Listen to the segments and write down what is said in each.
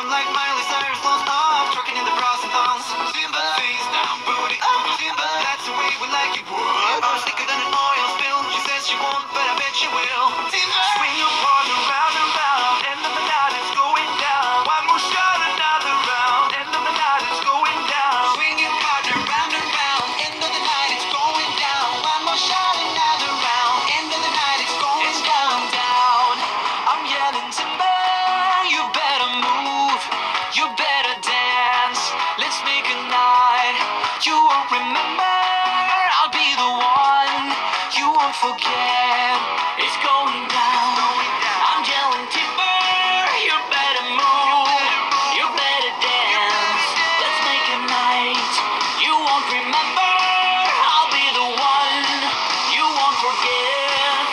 I'm like Miley Cyrus, won't stop, trucking in the bras and thongs. Timber, face down, booty up, timber, that's the way we like it. What? I'm thicker than an oil spill. She says she won't, but I bet she will. Timber, swing your partner round and round. End of the night, it's going down. One more shot, another round. End of the night, it's going down. Swing your partner round and round. End of the night, it's going down. One more shot, another round. End of the night, it's going down. I'm yelling timber, you better move, you better dance. Let's make a night you won't remember. I'll be the one you won't forget. It's going down. I'm yelling timber, you better move, you better dance. Let's make a night you won't remember. I'll be the one you won't forget.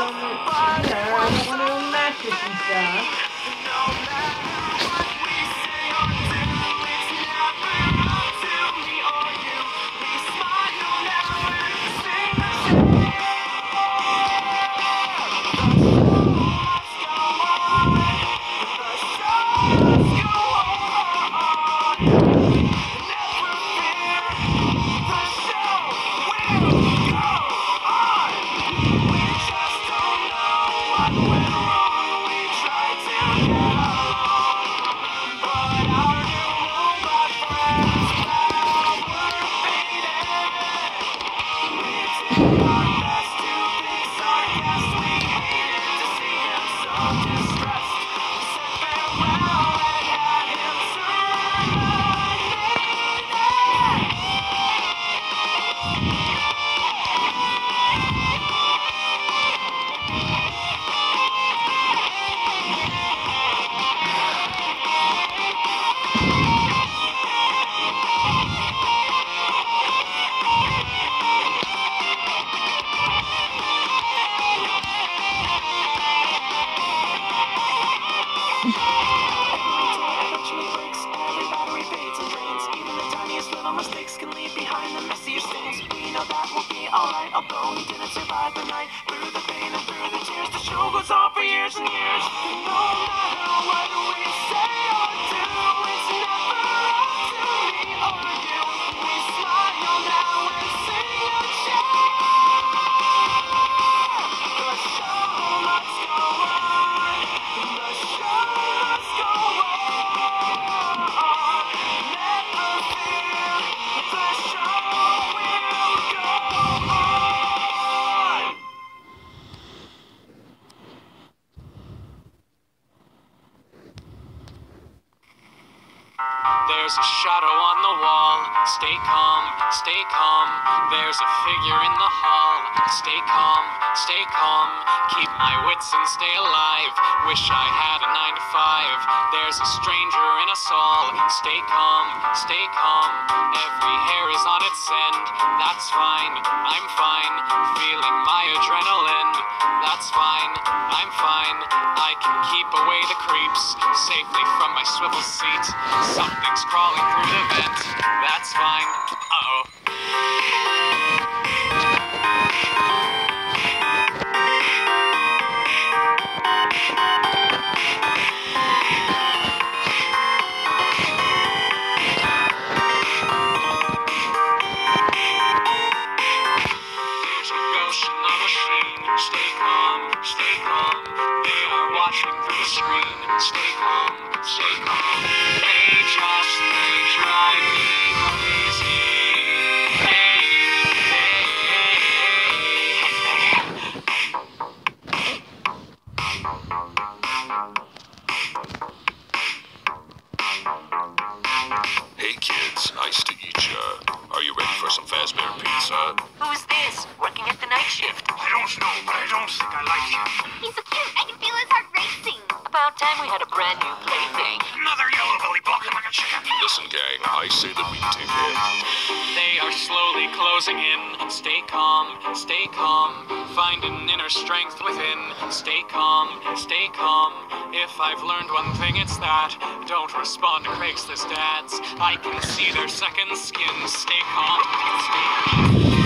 I don't want to match this and stuff. Mistakes can leave behind the messier stains. We know that we'll be alright, although we didn't survive the night. Through the pain and through the tears, the show goes on for years and years. And no matter what we say or do, it's never up to me or you. We smile now and sing a cheer. The show must go on. The show must go on. Never fear. The show will go on. There's a shadow on the wall. Stay calm, stay calm. There's a figure in the hall. Stay calm, stay calm. Keep my wits and stay alive. Wish I had a 9 to 5. There's a stranger in us all. Stay calm, stay calm. Every hair is on its end. That's fine, I'm fine. Feeling my adrenaline. That's fine, I'm fine. I can keep away the creeps safely from my swivel seat. Something's crawling through the vent. That's fine. Uh-oh. There's a ghost in the machine. Stay calm, stay calm. They are watching through the screen. Stay calm, stay calm. They just may drive me crazy. Hey, hey, Hey kids, nice to meet ya. Are you ready for some Fazbear pizza? Who's this? Working at the night shift? I don't know, but I don't think I like him. He's so cute. I can feel his heart racing. About time we had a brand new plaything. Another yellow belly balking like a chicken. Listen, gang, I say that we take it. They are slowly closing in. Stay calm, stay calm. Find an inner strength within. Stay calm, stay calm. If I've learned one thing, it's that don't respond to Craigslist ads. I can see their second skin. Stay calm, stay calm.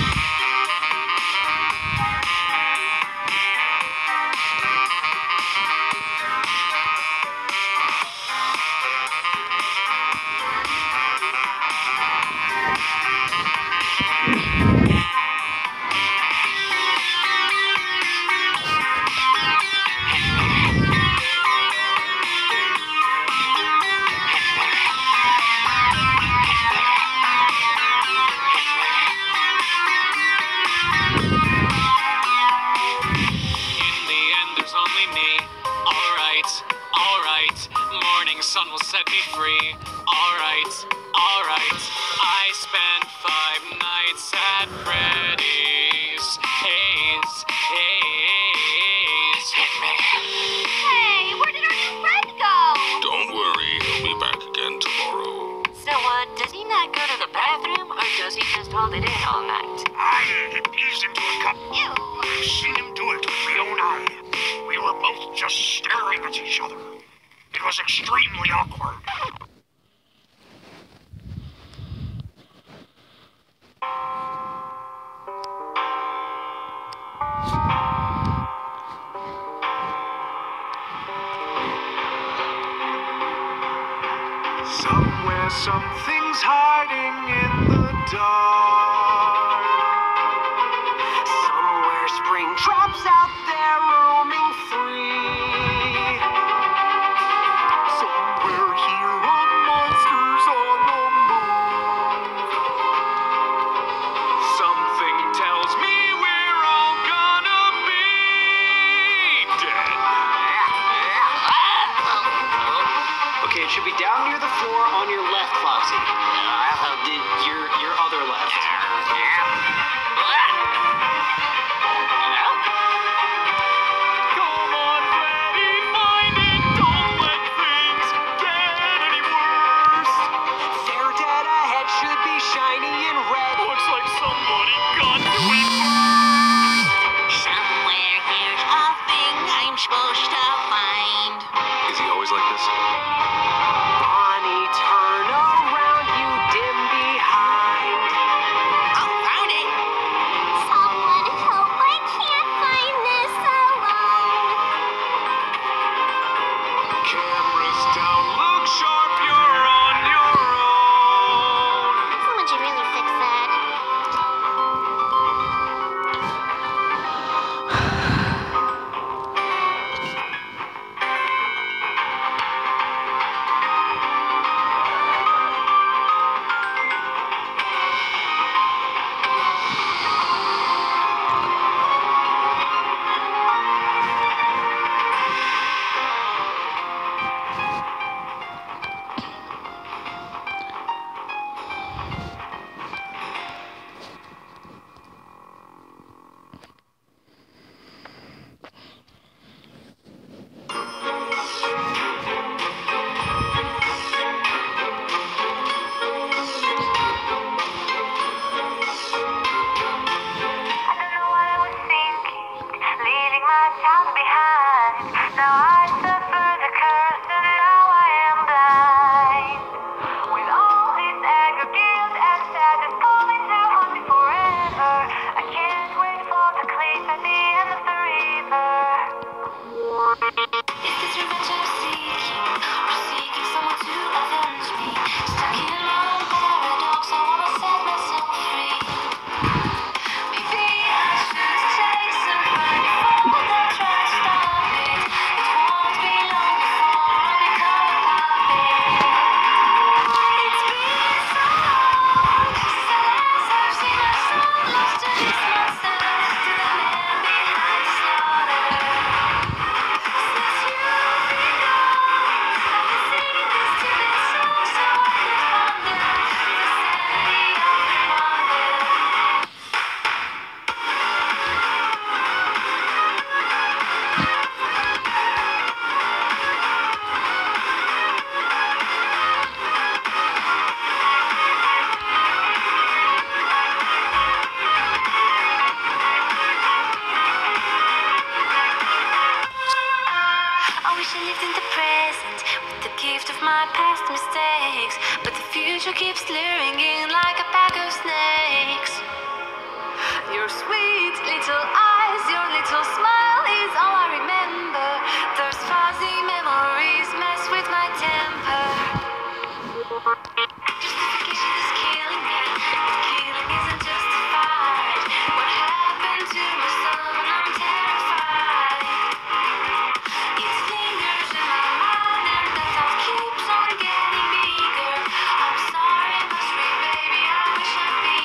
Sun will set me free. Alright, alright. I spent 5 nights at Freddy's. Haze, haze. Hit me. Hey, where did our new friend go? Don't worry, he'll be back again tomorrow. So, does he not go to the bathroom, or does he just hold it in all night? He's into a cup. Ew. I've seen him do it with my own eyes. Something's hiding in the dark. Somewhere spring traps out there roaming free. Somewhere here are monsters on the move. Something tells me we're all gonna be dead. Okay, it should be down near the floor on your left, Foxy. Your other left. Come on, Freddy, find it. Don't let things get any worse. They're dead ahead, should be shiny and red. Looks like somebody got to it first. Somewhere here's a thing I'm supposed to find. Is he always like this? Bonnie, turn around, you dim behind. Oh, found it. Someone help, I can't find this alone. Cameras down, look sharp, you're on your own. Someone should really fix that. I don't know what I was thinking, leaving my child behind. Now I suffer the curse and now I am blind. With all this anger, guilt and sadness coming to haunt me forever, I can't wait for the cliff at the end of the river. Is this revenge I'm seeking, or seeking someone to avenge me? Stuck in my own paradox, I wanna set myself free. Maybe I should chase and find before they try to stop it. It won't be long before I become a puppet. It's been so long since I've seen my soul lost to this monster, to the man behind the slaughter. Since you've been gone, I've been singing this stupid song so I could ponder the sanity of my wonder. I wish I lived in the present with the gift of my past mistakes, but the future keeps luring in like a pack of snakes. Your sweet little eyes, your little smile is all I remember. Those fuzzy memories mess with my temper. Justification is killing me, but killing isn't justified. What happened to my soul? I'm terrified. It lingers in my mind and the thought keeps on getting bigger. I'm sorry, must be, baby, I wish I'd be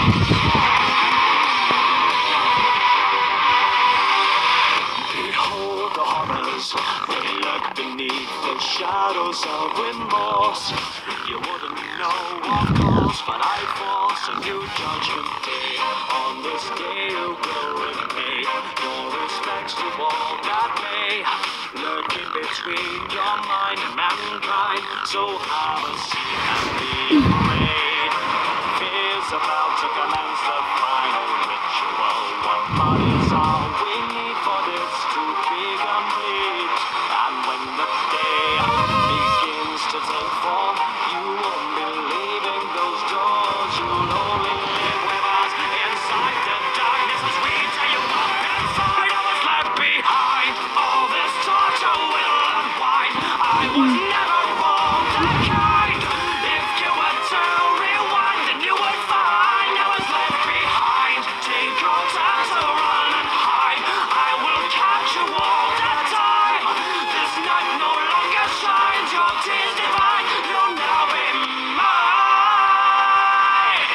Behold the horrors, they lurk beneath the shadows of remorse. You wouldn't know, of course, but I force a new judgment day. On this day you will repay your respects to all that may lurk in between your mind and mankind. So have a seat and be afraid. Fear's about to commence the final ritual. One body's all we need for this to be complete. And when the day begins to take form, you won't be leaving those doors. You'll only live with us inside the darkness as we tear you up inside of us left behind. All this torture will unwind. I was never wrong that kind. If you were to rewind, then you would find I was left behind. Take your time to run and hide. I will catch you all that time. This night no longer shines. Your tears divine. You'll now be mine.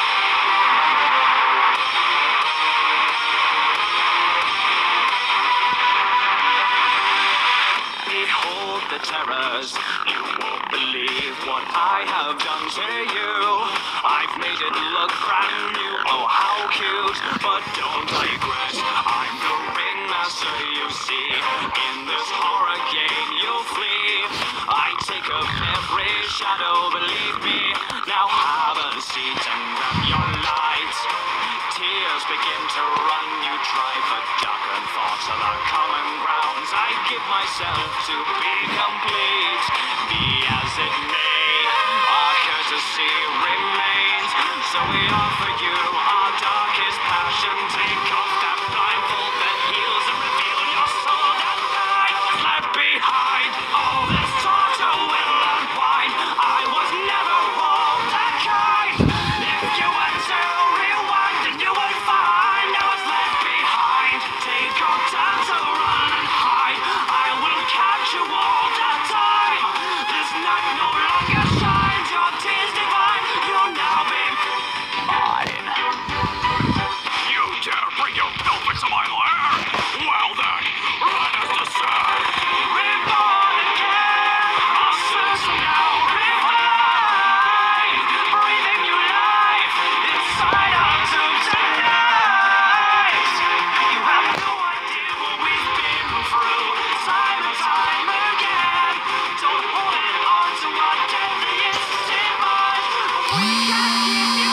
Behold the terrors. You won't believe what I have done to you. I've made it look brand new. Oh, how cute. But don't digress. I'm the ringmaster, you see. In this horror game, you'll flee. I take up every shadow, believe me. Now have a seat and grab your light. Tears begin to run. You try for darkened thoughts on our common grounds. I give myself to be complete. Be as it may, our courtesy remains. So we offer you our darkest passion. Take off that blindfold that heals and reveal your soul that night was left behind. All this torture will unwind. I was never wrong that kind. If you were to rewind, then you would find I was left behind. Take your time to run and hide. I will catch you all that time. This night no longer shines. Your tears divine. You'll now be mine. You dare bring your filth into my lair? Well then, let us decide. Reborn again. Our souls are now revived. Breathing new life inside our tombs tonight. You have no idea what we've been through. Time and time again. Don't hold it on to our deadliest demise. We can keep you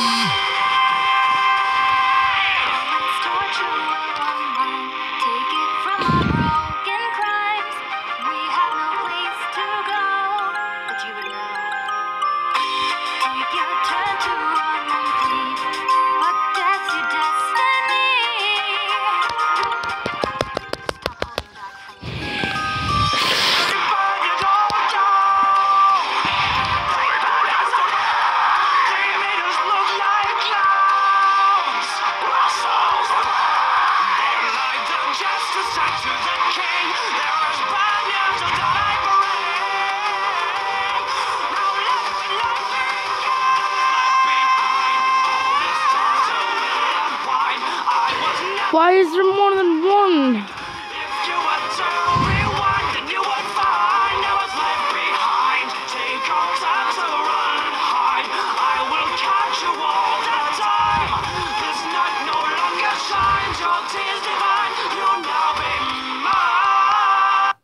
Let's torture will unwind. Take it from our broken crimes. We have no place to go, but you would know. Take your turn to run and plead, but that's your destiny. Stop holding back from me. Why is there more than one? If you were to rewind, then you would find I was left behind. Take your time to run and hide. I will catch you all that time. This night no longer shines. Your tears divine. You'll now be mine.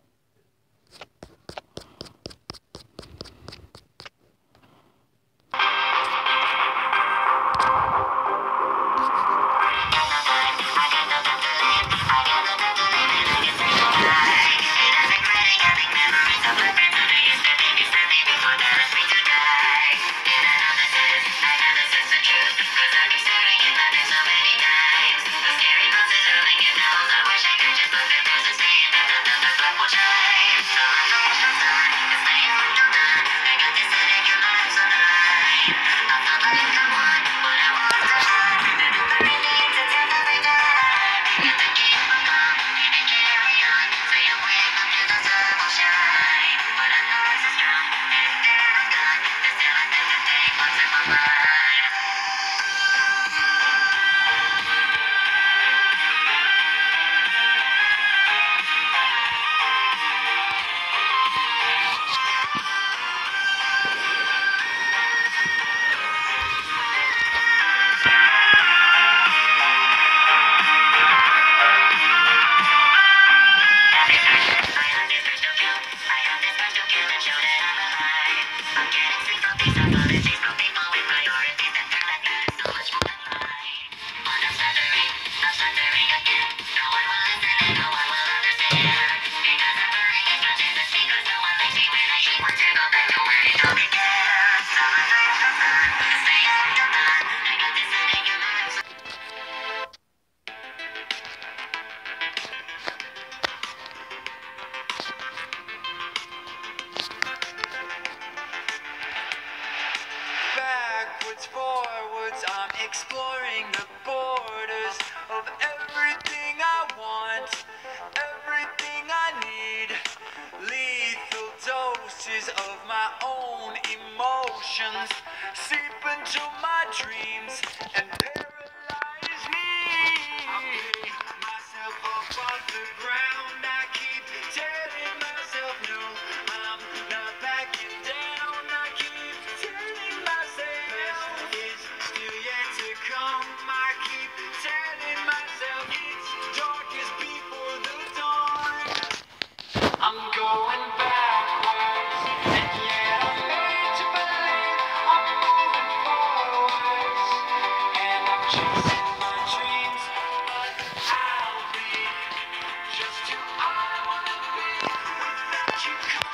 words, I'm exploring the borders of everything I want, everything I need. Lethal doses of my own emotions seep into my dreams and paralyze me. I pick myself up off the ground. I keep telling myself no, I'm not backing down. I keep telling myself it's still yet to come. I keep telling myself it's darkest before the dawn. I'm going backwards, and yet I'm made to believe I'm moving forwards. And I'm chasing my dreams, but I'll be just who I wanna be without you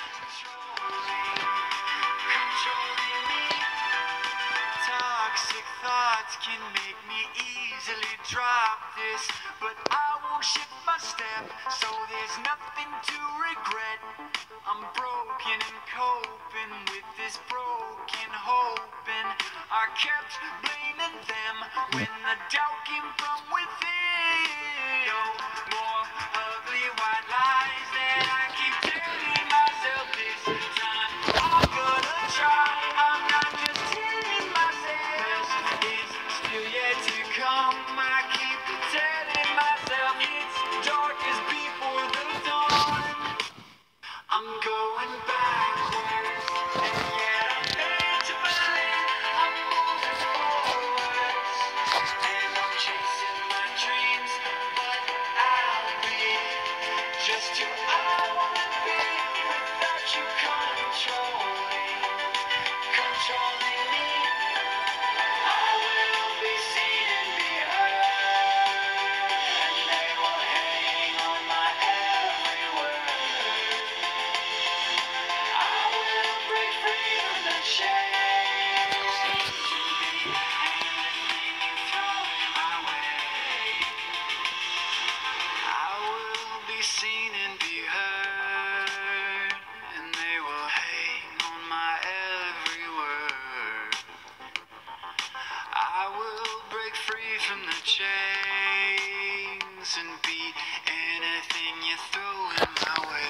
controlling me. Toxic thoughts can make me easily drop this, but I won't shift my step, so there's nothing to regret. I'm broken and coping with this broken hoping. I kept blaming them when the doubt came from within. No more ugly white lies that I keep telling myself this time. I'm gonna try, I'm not just telling myself it's still yet to come. I keep telling myself it's darkest before the dawn. I'm going backwards, and yet I'm made to believe I'm moving forwards. And I'm chasing my dreams, but I'll be just who I wanna be without you controlling me. I will be seen and be heard, and they will hang on my every word. I will break free from the chains and be anything you throw my way. I will be seen and be heard, and they will hang on my every word. I will break free from the chains and be anything you throw in my way.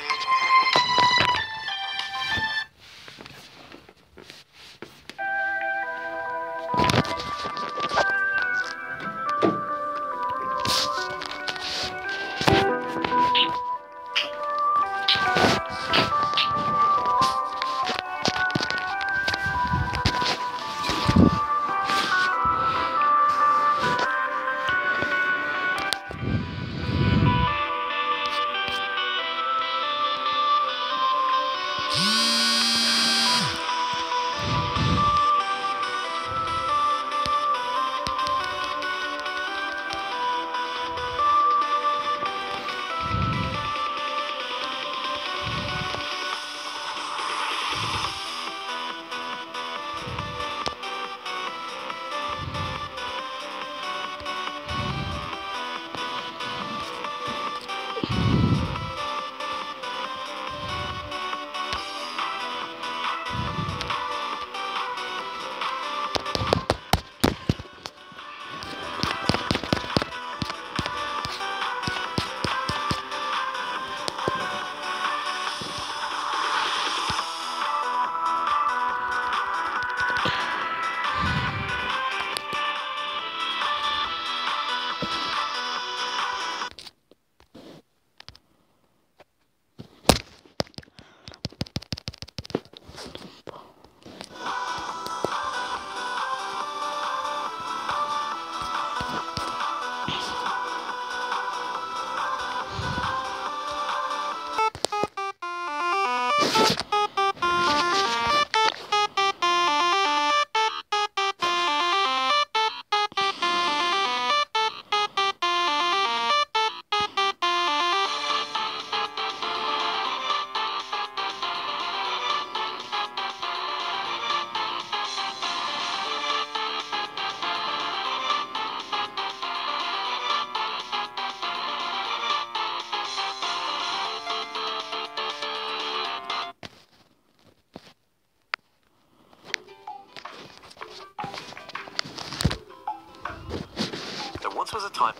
was a time.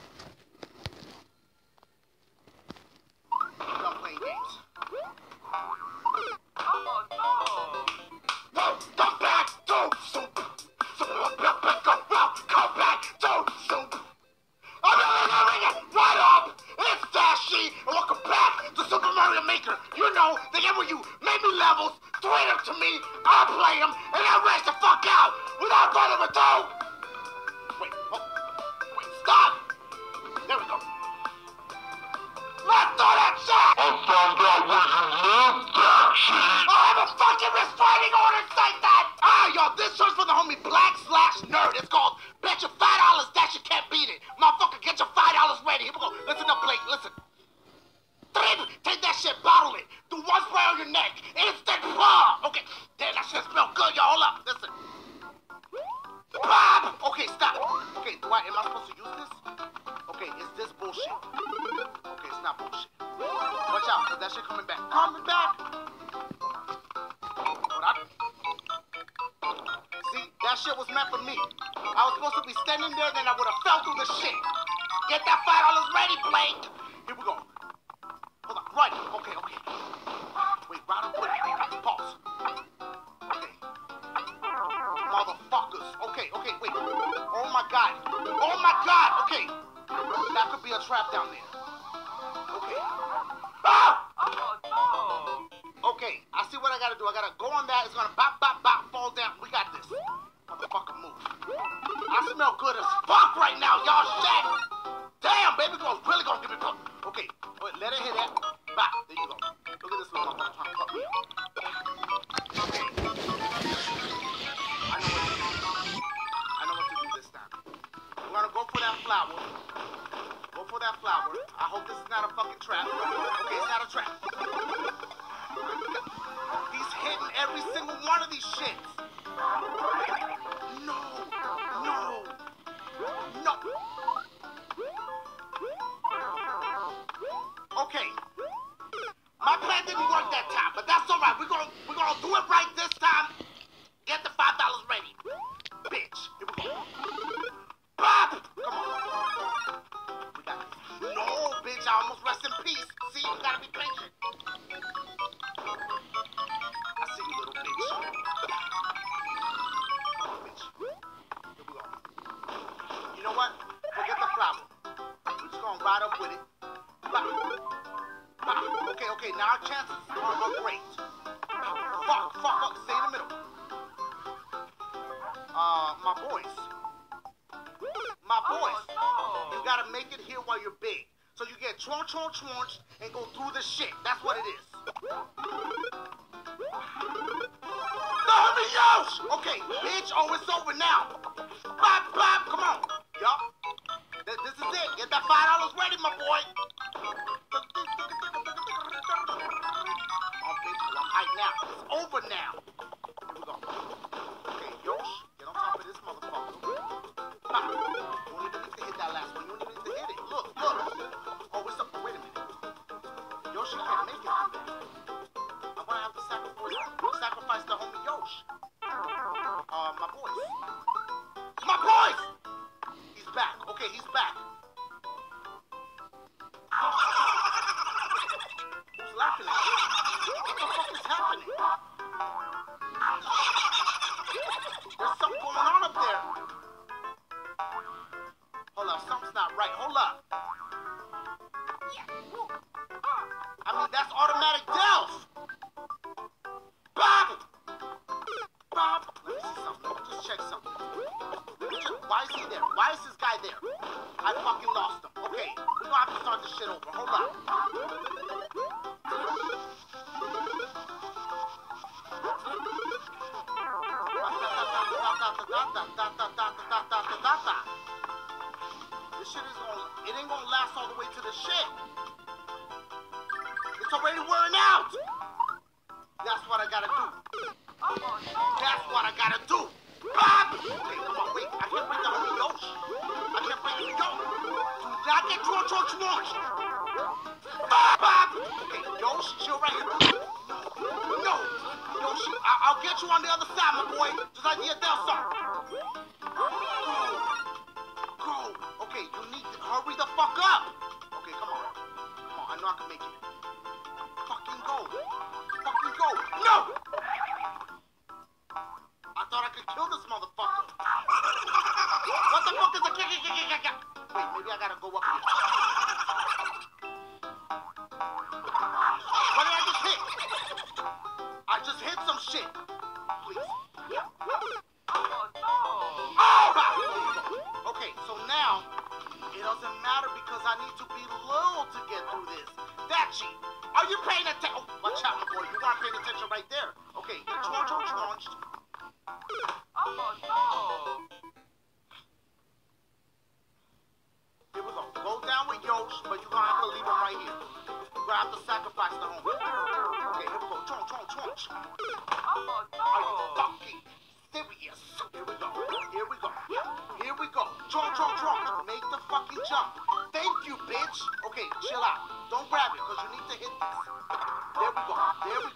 Stop playing games. Oh no! No, come back to soup. Come back to soup. What up? It's Dashi, and welcome back to Super Mario Maker. You know, the game where you make me levels, throw them to me, I play them, and I race the fuck out without further ado. Wait, stop. There we go. Let's do that shit. I found out where you live, Dashi. I have a fucking restraining order, say that. Y'all, this show's for the homie Black/Nerd. It's called Bet Your $5 That You Can't Beat It. Motherfucker, get your $5 ready. Here we go. Listen up, Blake. Listen. Take that shit, bottle it. Do one spray on your neck. Instant bomb. Okay. Damn, that shit smell good, y'all. Hold up. Listen. Bob. Okay, stop. Okay, am I supposed to use this? Okay, is this bullshit? Okay, it's not bullshit. Watch out, cause that shit coming back. Coming back. What up? See, that shit was meant for me. I was supposed to be standing there, then I would have fell through the shit. Get that $5 ready, Blake. Here we go. Hold on, right. Okay. Wait, right up with it. Pause. Okay. Motherfuckers. Okay, wait. Oh my god. Okay. That could be a trap down there. Okay. Ah! Oh no! Okay, I see what I gotta do. I gotta go on that. It's gonna bop, fall down. We got this. Motherfucker, move. I smell good as fuck right now, y'all. Shit. Damn, baby girl's really gonna give me cook. Okay, wait, let her hit that. Bop. There you go. Look at this little motherfucker trying to fuck me up. Okay. I know what to do this time. We're gonna go for that flower. I hope this is not a fucking trap. Okay, it's not a trap. He's hitting every single one of these shits. No. Okay. My plan didn't work that time, but that's alright. We're gonna do it right this time. Get the $5 ready. Bitch. Here we go. Bob! Come on. We got this. No, bitch, I almost rest in peace. See, you gotta be patient. I see you, little bitch. Come on, bitch. Here we go. You know what? Forget the flower. We're just gonna ride up with it. Bop. Okay, now our chances are great. Fuck. Stay in the middle. My boys. You gotta make it here while you're big. So you get chorch, and go through the shit. That's what it is. Okay, bitch, it's over now. Bop, come on. Yup. This is it. Get that $5 ready, my boy. Oh, bitch, I'm hyped now. It's over now. Here we go. Okay, Yosh, get on top of this motherfucker. Bop. You don't even need to hit that last one. You don't even need to hit it. Look. Oh, it's up. Wait a minute. Yoshi can't make it through that. I'm gonna have to sacrifice the homie Yosh. My boys! He's back. Okay, he's back. Who's laughing at me? What the fuck is happening? There's something going on up there. Hold up, something's not right. Hold up. I mean, that's automatic Delph. Bob! Let me see something. Let me just check something. Why is he there? Why is this guy there? I fucking lost him. Okay, we're gonna have to start this shit over. Hold up. This shit ain't gonna last all the way to the shit. It's already wearing out. That's what I gotta do. That's what I gotta do. Bob! Okay, come on, wait. I can't bring the homie Yosh. Do not get chorch. Bob! Okay, Yosh, chill right here. No. Yoshi, I'll get you on the other side, my boy. Just like the Adele song. Go. Okay, you need Hurry the fuck up! Okay, come on. Come on, I know I can make it. Fucking go. Fucking go. No! I thought I could kill this motherfucker. What the fuck is a kick? Wait, maybe I gotta go up here. What did I just hit? I just hit some shit. Please. Okay, so now it doesn't matter because I need to be little to get through this. Dachi, are you paying attention? Oh, watch out, my boy. You weren't paying attention right there. Okay, charge. Here we go. Go down with Yosh, but you're gonna have to leave him right here. You're gonna have to sacrifice the homie. Okay, here we go. Are you fucking serious? Here we go. Make the fucking jump. Thank you, bitch. Okay, chill out. Don't grab it, because you need to hit this. There we go.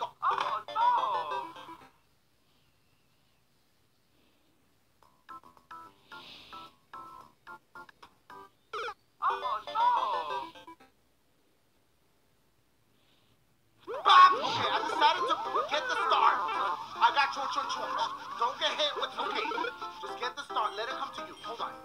Bob! Okay, I decided to get the start. I got Chorch. Don't get hit with, okay. Just get the start. Let it come to you. Hold on.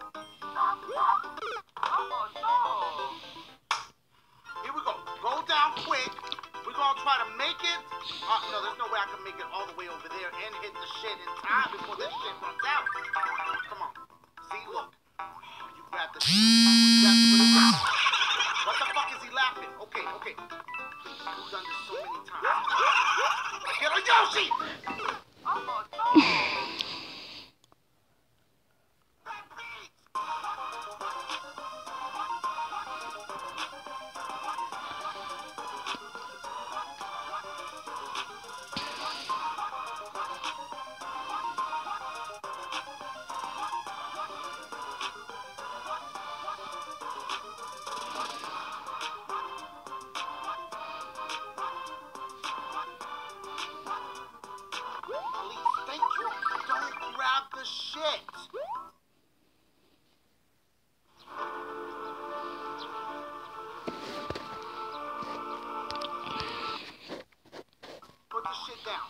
Here we go. Go down quick. We're gonna try to make it. No, there's no way I can make it all the way over there and hit the shit in time before this shit runs out. Come on. See, look. You grab the shit. Put it down. What the fuck is he laughing? Okay. We've done this so many times. Get on Yoshi! Shit! Put the shit down.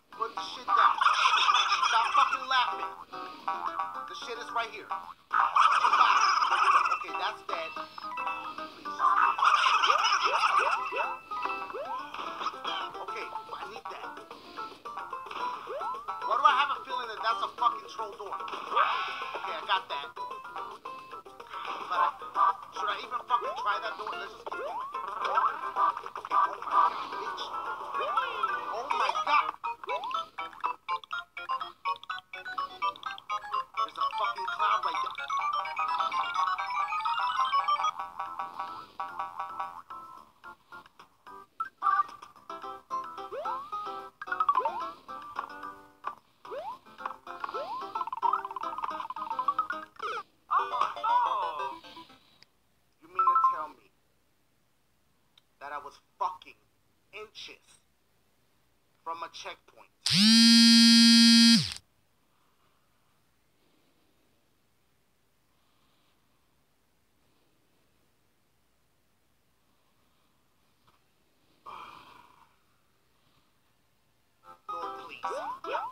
Stop fucking laughing. The shit is right here. Okay, that's dead. Please. Okay, I need that. Why do I have a feeling that that's a fucking troll door? Okay, I got that. But should I even fucking try that door? Let's just keep going. Okay, oh my god, bitch. Oh my god. There's a fucking cloud right there. That I was fucking inches from a checkpoint. Lord, please.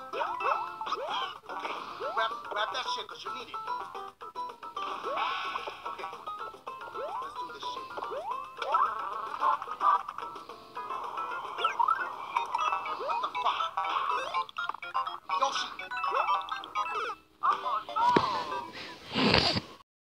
Okay, grab that shit because you need it.